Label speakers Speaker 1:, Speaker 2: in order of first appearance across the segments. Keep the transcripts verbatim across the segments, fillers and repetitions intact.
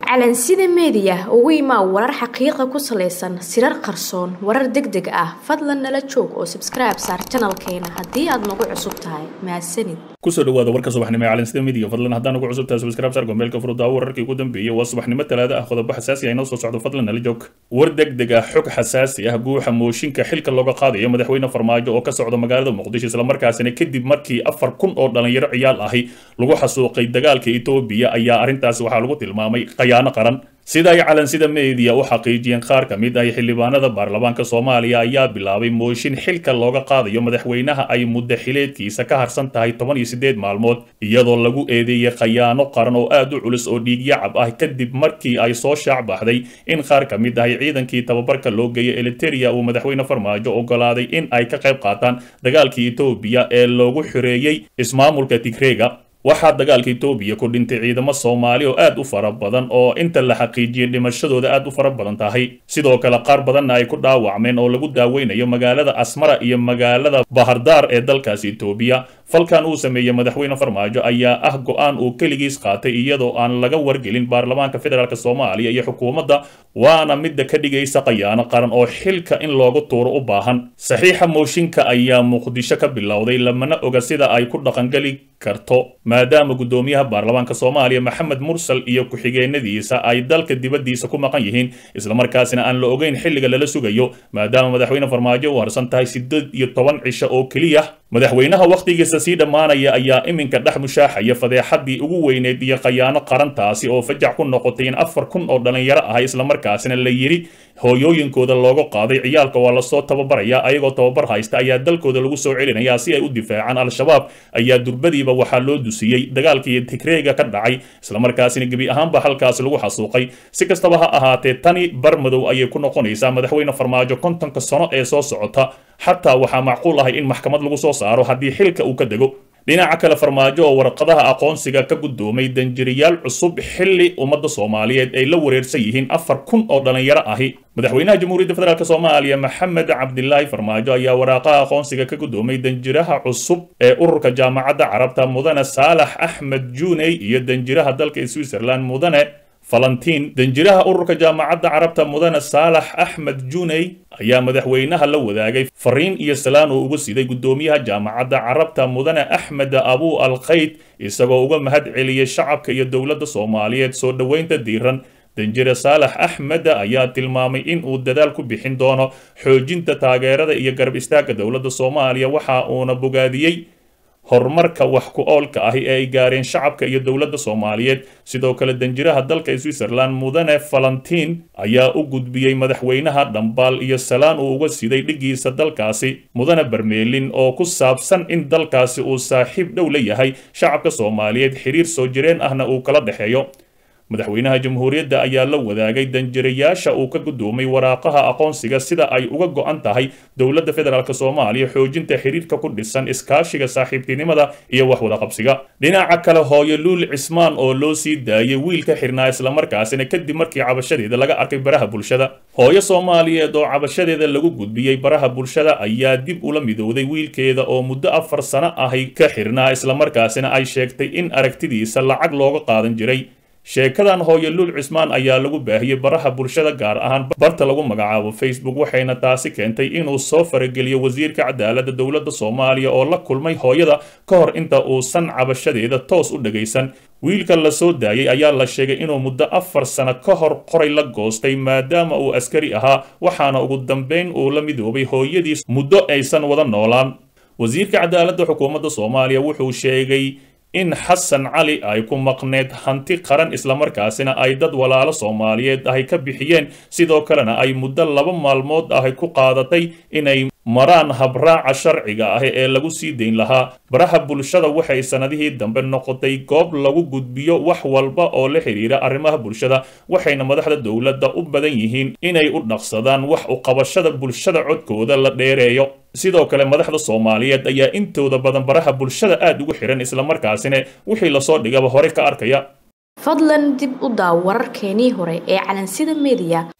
Speaker 1: calansida media ugu imaa warar xaqiiqo ku saleysan sirar qarsoon warar degdeg ah fadlan nala joog oo subscribe saar channelkeena hadii aad nagu cusub tahay mahadsanid
Speaker 2: kusoo dhawaada warka subaxnimo ee calansida media fadlan haddaan ugu cusub tahay subscribe saar gombeelka furudda wararkii ugu dambeeyay waa subaxnimo talaada ah qodobo xasaasi ah inoo soo socdo fadlan nala joog war degdeg ah xog xasaasi ah guuxa mooshinka xilka looga qaadayo madaxweyne farmaajo oo ka socda magaalada muqdisho isla markaasina kadib markii afar kun oo dhalinyaro ciyaal ahi lagu xasuuqay dagaalka Itoobiya ayaa arintaas waxa lagu tilmaamay qayaano qaran sida ay calansida media u xaqiijiyeen qaar ka mid ah xildhibaanada baarlamaanka Soomaaliya ayaa bilaabay mooshin xilka looga qaadayo madaxweynaha ay muddo xileedkiisa ka harsan tahay toban iyo siddeed maalmood iyadoo lagu eedeeyay qayaano qaran oo aad u culus oo dhiig yacab ah kadib markii ay soo shaac baxday in qaar ka mid ah ciidankii tababarka loo geeyay Eritrea uu madaxweyne Farmaajo ogolaaday in ay ka qayb qaataan dagaalkii Itoobiya ee loogu xireeyay ismaamulka Tigreega waxaa dagaalka Itoobiya ku dhintay ciidamo Soomaali oo aad u fara badan oo inta la xaqiijiyay dhimashadooda aad u fara badan tahay sidoo kale qaar badan ay ku dhaawacmeen oo lagu daaweynayo magaalada Asmara iyo magaalada Bahardar ee dalkaas Itoobiya falkan uu sameeyay madaxweyne Farmaajo ayaa ah go'aan uu kaligiis qaatay iyadoo aan laga wargelin baarlamaanka federaalka Soomaaliya iyo xukuumadda waana mid ka dhigaysa qayaano qaran oo xilka in loogu tuuro u baahan saxiixa mooshinka ayaa Muqdisho ka bilowday lamana oga sida ay ku dhaqangali karto maadaama gudoomiyaha baarlamaanka Soomaaliya Maxamed Mursal iyo ku-xigeenadiisa ay dalka dibadiisa ku maqan yihiin isla markaasina aan la ogeyn xilliga lala sugayo maadaama madaxweyne Farmaajo uu harsan tahay siddeed iyo toban cisho oo kaliya madaxweynaha waqtigiisa sii dhamaanaya ayaa iminka dhex mushaaxaya fadeexadii ugu weyneed iyo qayaano qarantaasi oo fajac ku noqotay in afar kun oo dhalinyaro ah isla markaasina la yiri hooyooyinkooda looga qaaday ciyaalka waa la soo tababaraya ayagoo tababar haysta ayaa dalkooda lagu soo celinaya si ay u difaacaan al-shabaab ayaa durbadiiba waxaa loo dusiyay dagaalkii Tigreega ka dhacay isla markaasina gabi ahaanba halkaas lagu xasuuqay si kastaba ha ahaatee tani barmadow ayay ku noqonaysaa madaxweyne Farmaajo kontonka sano ee soo socota xataa waxaa macquul ah in maxkamad lagu soo saaro haddii xilka uu ka dego dhinaca kale Farmaajo oo warqadaha aqoonsiga ka gudoomay danjiriyaal cusub xilli ummadda Soomaaliyeed ay la wareersan yihiin afar kun oo dhalinyaro ahi madaxweynaha jamhuuriyadda federaalka Soomaaliya Maxamed Cabdilaahi Farmaajo ayaa warqadaha aqoonsiga ka gudoomay danjiraha cusub ee ururka jaamacadda Carabta Mudane Saalax Axmed Juney iyo danjiraha dalka Switzerland Mudane Valentin danjiraha ururka jaamacadda Carabta Mudane Saalax Axmed Juney ayaa madaxweynaha la wadaagay fariin iyo salaan oo ugu siday gudoomiyaha jaamacadda Carabta Mudane Axmed Abu Al-Qayd isagoo uga mahad celiyay shacabka iyo dawladda Soomaaliyeed soo dhaweynta diiran danjire Saalax Axmed ayaa tilmaamay in uu dadaal ku bixin doono xoojinta taageerada iyo garab istaagga dawladda Soomaaliya waxa uuna bogaadiyay horumarka wax ku oolka ah ee ay gaareen shacabka iyo dawladda Soomaaliyeed sidoo kale danjiraha dalka Switzerland Mudane Valentin ayaa u gudbiyay madaxweynaha dhambaal iyo salaan uu uga siday dhigiisa dalkaasi Mudane Barmeelin oo ku saabsan in dalkaasi uu saaxiib dhow la yahay shacabka Soomaaliyeed xiriir soo jireen ahna uu kala dhaxeeyo madaxweynaha jamhuuriyadda ayaa la wadaagay danjirayaasha uu ka gudoomay waraaqaha aqoonsiga sida ay uga go'an tahay dawladda federaalka Soomaaliya xoojinta xiriirka ku dhisan iskaashiga saaxiibtinimada iyo wax wada qabsiga dhinaca kale hooyo Luul Cismaan oo loo sii daayay wiilka xirnaa isla markaasina kadib markii cabashadeeda laga arkay baraha bulshada hooyo Soomaaliyeed oo cabashadeeda lagu gudbiyay baraha bulshada ayaa dib ula midowday wiilkeeda oo muddo afar sano ah ka xirnaa isla markaasina ay sheegtay in aragtidiisa lacag looga qaadan jiray sheekadan hooyo Luul Cismaan ayaa lagu baahiyay baraha bulshada gaar ahaan barta lagu magacaabo Facebook waxayna taasi keentay inuu soo farageliyo wasiirka cadaaladda dawladda Soomaaliya oo la kulmay hooyada ka hor inta uusan cabashadeeda toos u dhageysan wiilka la soo daayay ayaa la sheegay inuu muddo afar sano ka hor qoray la goostay maadaama uu askari ahaa waxaana ugu dambeyn uu la midoobay hooyadiis muddo aysan wada noolaan wasiirka cadaaladda xukuumadda Soomaaliya wuxuu sheegay in Xasan Cali ay ku maqneed hanti qaran isla markaasina ay dad walaalo Soomaaliyeed ah ka bixiyeen sidoo kalena ay muddo laba maalmood ah ku qaadatay inay maraan habraaca sharciga ah ee lagu sii deyn lahaa baraha bulshada waxay sanadihii dambe noqotay goob lagu gudbiyo wax walba oo la xiriira arrimaha bulshada waxayna madaxda dawladda u badan yihiin inay u dhaqsadaan wax u qabashada bulshada codkooda la dheereeyo sidoo kale madaxda Soomaaliyeed ayaa intooda badan baraha bulshada aad ugu xiran isla markaasina wixii la soo dhigaba hore ka arkaya
Speaker 1: fadlan dib u daaw wararkeenii hore ee calansida media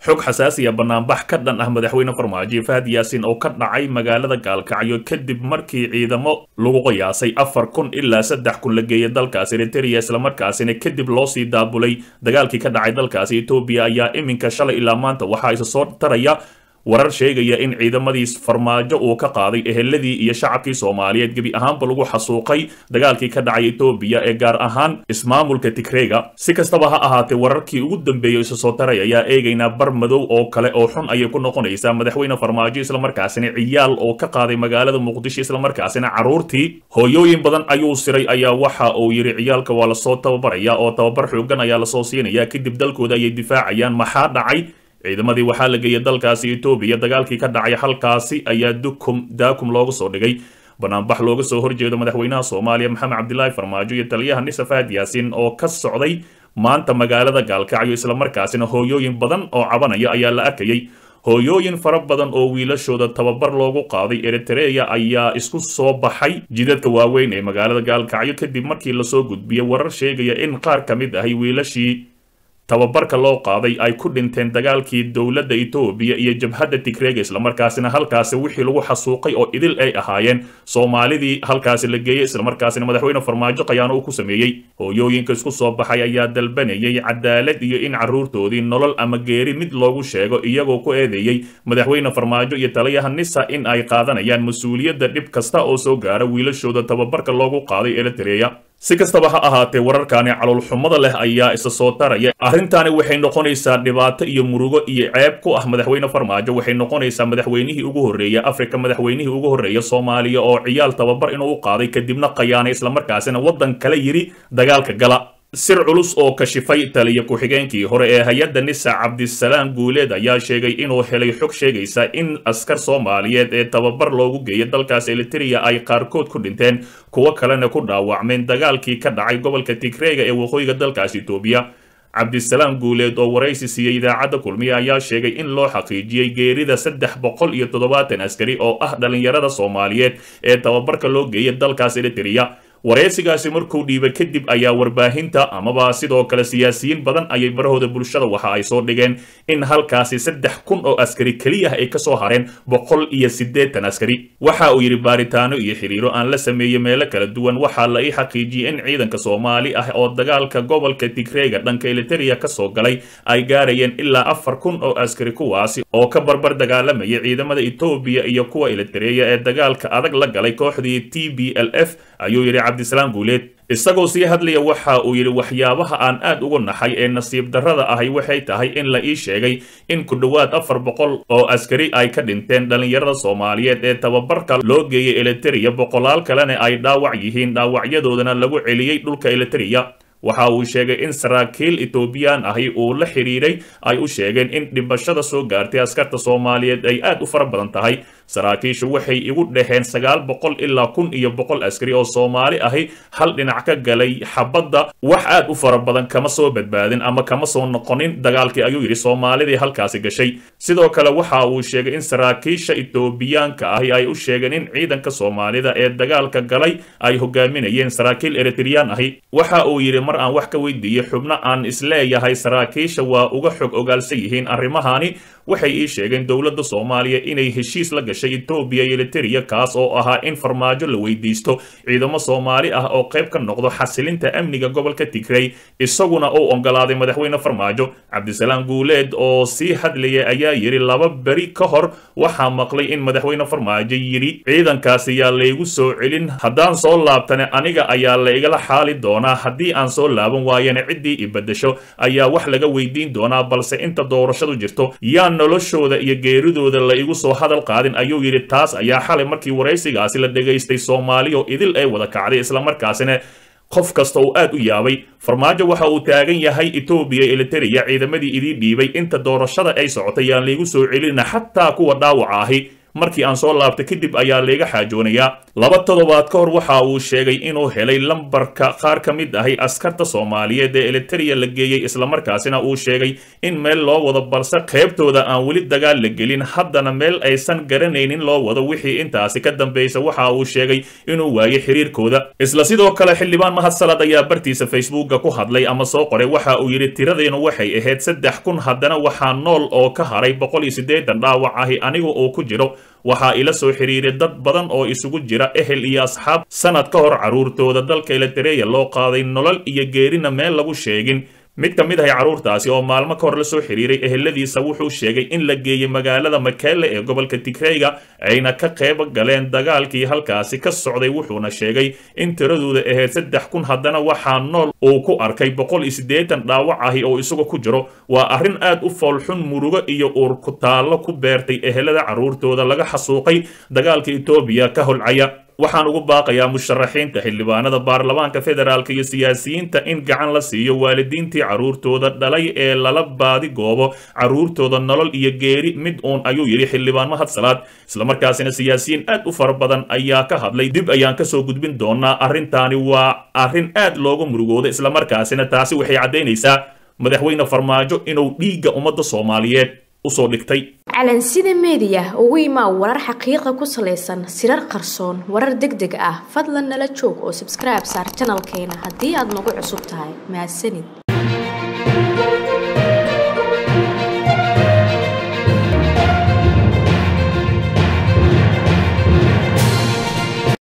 Speaker 2: xog xasaasi ah banaanbax ka dhan ah madaxweyne farmaajo Fahad Yaasin oo ka dhacay magaalada Gaalkacyo kadib markii ciidamo lagu qiyaasay afar kun ilaa saddex kun la geeyay dalkaas Eritrea isla markaasina kadib loo sii daabulay dagaalkii ka dhacay dalkaas Ethiopia ayaa iminka shalay ilaa maanta waxa ay soo taraya warar sheegaya in ciidamadii farmaajo uu ka qaaday eheladii iyo shacabkii Soomaaliyeed gabi ahaanba lagu xasuuqay dagaalkii ka dhacay Ethiopia ee gaar ahaan ismaamulka Tigreega si kastaba ha ahaatee wararkii ugu dambeeyay isu soo taraya ayaa eegayna bar madow oo kale oo xun ay ku noqonaysaa madaxweyne farmaajo isla markaasina ciyaal oo ka qaaday magaalada Muqdisho isla markaasina caruurtii hooyooyin badan ayuu siray ayaa waxa uu yiri ciyaalka waa la soo tababaraya oo tababar xoogan ayaa la soo siinaya kadib dalkooda ay difaacayaan maxaa dhacay ciidamadii waxaa la geeyay dalkaasi Ethiopia dagaalkii ka dhacay halkaasi ayaa dukum daakum looga soo dhigay banaanbax looga soo horjeedo madaxweynaha Soomaaliya Maxamed Cabdullaahi Farmaajo iyo taliyaha Nisa Fahad Yaasin oo ka socday maanta magaalada Gaalkacyo isla markaasina hooyooyin badan oo cabanaya ayaa la arkayay hooyooyin fara badan oo wiilashooda tababar loogu qaaday Eritrea ayaa isku soo baxay jidadka waaweyn ee magaalada Gaalkacyo kadib markii la soo gudbiyay warar sheegaya in qaar ka mid ah wiilashii tababarka loo qaaday ay ku dhinteen dagaalkii dowladda Ethiopia iyo jabhadda Tigreega isla markaasina halkaasi wixii lagu xasuuqay oo idil ay ahaayeen Soomaalidii halkaasi la geeyay isla markaasina madaxweyne farmaajo qayaano uu ku sameeyay hooyooyinka isku soo baxay ayaa dalbanayay cadaalad iyo in caruurtoodii nolol ama geeri mid loogu sheego iyagoo ku eedeeyay madaxweyne farmaajo iyo taliyaha Nisa in ay qaadanayaan mas'uuliyadda dhib kasta oo soo gaara wiilashooda tababarka loogu qaaday Eritrea si kastaba ha ahaatee wararkaani calool xumada leh ayaa isa soo taraya arrintaani waxay noqonaysaa dhibaato iyo murugo iyo ceeb ku ah madaxweyne farmaajo waxay noqonaysaa madaxweynihii ugu horeeyay Afrika madaxweynihii ugu horeeyay Soomaaliya oo ciyaal tababar inuu u qaaday kadibna qayaanay isla markaasina wadan kale yiri dagaalka gala sir culus oo kashifay taliya ku-xigeenkii hore ee hay'adda Nisa Cabdisalaam Guuleed ayaa sheegay inuu helay xog sheegaysa in askar Soomaaliyeed ee tababar loogu geeyay dalkaas Eritrea ay qaarkood ku dhinteen kuwa kalena ku dhaawacmeen dagaalkii ka dhacay gobolka Tigreega ee waqooyiga dalkaas Ethiopia Cabdisalaam Guuleed oo waraysi siiyay idaacadda kulmiye ayaa sheegay in loo xaqiijiyay geerida saddex boqol iyo toddobaatan askari oo ah dhalinyarada Soomaaliyeed ee tababarka loo geeyay dalkaas Eritrea wareysigaasi markuu dhiibay kadib ayaa warbaahinta amaba sidoo kale siyaasiyiin badan ayay barahooda bulshada waxa ay soo dhigeen in halkaasi saddex kun oo askari kaliya ay ka soo hareen boqol iyo siddeetan askari waxa uu yiri baaritaano iyo xiriiro aan la sameeyay meelo kala duwan waxa la ii xaqiijiyay in ciidanka Soomaali ah oo dagaalka gobolka Tigreega dhanka Eritrea ka soo galay ay gaarayeen ilaa afar kun oo askari kuwaasi oo ka barbar dagaalamaya ciidamada Ethiopia iyo kuwa Eritrea ee dagaalka adag la galay kooxdii T B L F ayuu yiri Cabdisalaam Guuleed isagoo sii hadlaya waxa uu yiri waxyaabaha aan aad ugu naxay ee nasiib darrada ahi waxay tahay in la ii sheegay in ku dhawaad afar boqol oo askari ay ka dhinteen dhalinyarada Soomaaliyeed ee tababarka loo geeyay Eritrea boqolaal kalena ay dhaawac yihiin dhaawacyadoodana lagu celiyay dhulka Eritrea waxa uu sheegay in saraakiil Ethiopian ahi uu la xiriiray ay u sheegeen in dhibashada soo gaartay askarta Soomaaliyeed ay aad u fara badan tahay saraakiishu waxay igu dhaheen sagaal boqol ilaa kun iyo boqol askari oo Soomaali ahi hal dhinac ka galay xabadda wax aad u fara badan kama soo badbaadin ama kama soo noqonin dagaalkii ayuu yiri Soomaalidii halkaasi gashay sidoo kale waxa uu sheegay in saraakiisha Ethiopianka ahi ay u sheegeen in ciidanka Soomaalida ee dagaalka galay ay hogaaminayeen saraakiil Eritrean ahi waxa uu yiri mar aan wax ka weydiiyay xubno aan isleeyahay saraakiisha waa uga xog ogaalsan yihiin arrimahani waxay ii sheegeen dowladda Soomaaliya inay heshiis la gashay Ethiopia iyo Eritrea kaas oo ahaa in farmaajo la weydiisto ciidamo Soomaali ah oo qayb ka noqdo xasilinta amniga gobolka Tigray isaguna uu ogolaaday madaxweyne farmaajo Cabdisalaam Guuleed oo si hadlayay ayaa yiri laba bari ka hor waxa maqlay in madaxweyne farmaajo yiri ciidankaasi yaa leegu soo celin hadaan soo laabtane aniga ayaa la igala xaali doonaa hadii aan soo laaban waayana cidii ibadasho ayaa wax laga weydiin doonaa balse inta doorashadu jirto yaa noloshooda iyo geeridooda la igu soo hadal qaadin ayuu yiri taas ayaa xalay markii wareysigaasi la dhageystay Soomaaliya oo idil ay wada kacday isla markaasina qof kasta oo aad u yaabay farmaajo waxa uu taagan yahay Ethiopia Eritrea ciidamadii idii dhiibay inta doorashada ay socotay yaan la igu soo celin xataa kuwa dhaawac ahi markii aan soo laabtay kadib ayaa layga xaajoonayaa laba toddobaad ka hor waxa uu sheegay inuu helay lambarka qaar ka mid ahi askarta soomaaliyeed ee Eritrea la geeyay islamarkaasina uu sheegay in meel loo wado balse qaybtooda aan weli dagaal la gelin haddana meel aysan garanaynin loo wado wixii intaasi ka dambaysa waxa uu sheegay inuu waayay xiriirkooda isla sidoo kale xildhibaan Mahad Salaad ayaa bartiisa Facebook ku hadlay ama soo qoray waxa uu yiri tiradeenu waxay ahayd saddex kun haddana waxaa nool oo ka haray boqol iyo siddeetan dhaawac ahi anigu oo ku jiro waxaa ila soo xiriiray dad badan oo isugu jira ehel iyo asxaab sanad ka hor caruurtooda dalka Eritrea loo qaaday nolol iyo geerina meel lagu sheegin mid ka mid ah caruurtaasi oo maalmo ka hor la soo xiriiray eheladiisa wuxuu sheegay in la geeyay magaalada Mekelle ee gobolka Tigreega ayna ka qayb galeen dagaalkii halkaasi ka socday wuxuuna sheegay in tiradooda ahayd saddex kun haddana waxaa nool uu ku arkay boqol iyo siddeetan dhaawac ahi oo isagu ku jiro waa arrin aad u foolxun murugo iyo uur ku taalo ku beertay ehelada caruurtooda laga xasuuqay dagaalka Itoobiya ka holcaya waxaan ugu baaqayaa musharaxiinta xildhibaanada baarlamaanka federaalka iyo siyaasiyiinta in gacan la siiyo waalidiintii caruurtooda dhalay ee lala baadi goobo caruurtooda nolol iyo geeri mid uun ayuu yiri xildhibaan Mahad Salaad isla markaasina siyaasiyiin aad u fara badan ayaa ka hadlay dib ayaan ka soo gudbin doonaa arrintaani waa arrin aad loogu murugooday isla markaasina taasi waxay cadeynaysaa madaxweyne Farmaajo inuu dhiigga ummadda Soomaaliyeed usoo dhigtay
Speaker 1: calansida media ugu imaa warar xaqiiqo ku saleysan sirar qarsoon warar degdeg ah fadlan nala joog oo subscribe saar channelkeena haddii aad nagu cusub tahay mahadsanid